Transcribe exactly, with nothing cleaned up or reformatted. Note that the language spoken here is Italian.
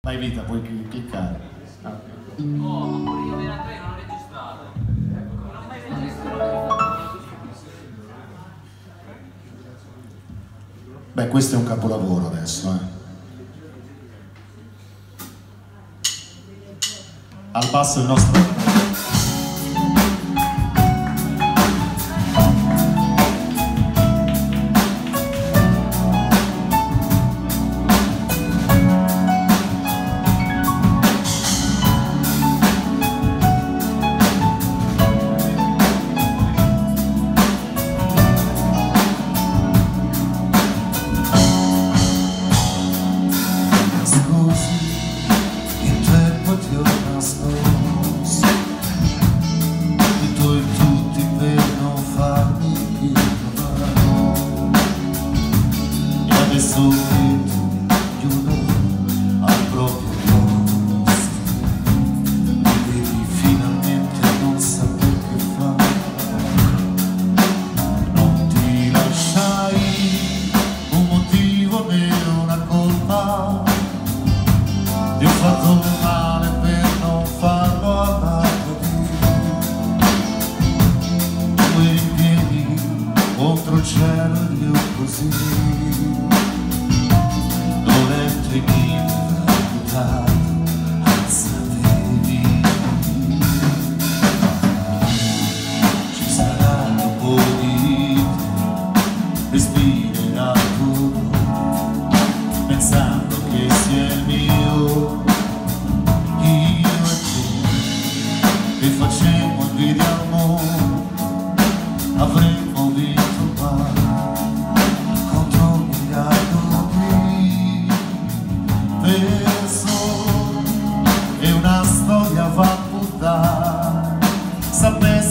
Vai vita, puoi cliccare. Ah, okay. Oh, ma pure io nella tre non ho registrato. Non ho mai registrato. Beh, questo è un capolavoro adesso, eh. Al basso il nostro... Adesso chiudo al proprio posto, devi finalmente non sapere che fare. Non ti lasciai un motivo né una colpa, ti ho fatto male per non farlo amare. Tu eri in piedi contro il cielo ed io così. Ci saranno un po' di vite, respirerà tu, pensando che sia il mio, io e te, che facemmo invidia al mondo, avremmo vinto qua. E una storia va a buttare, sapere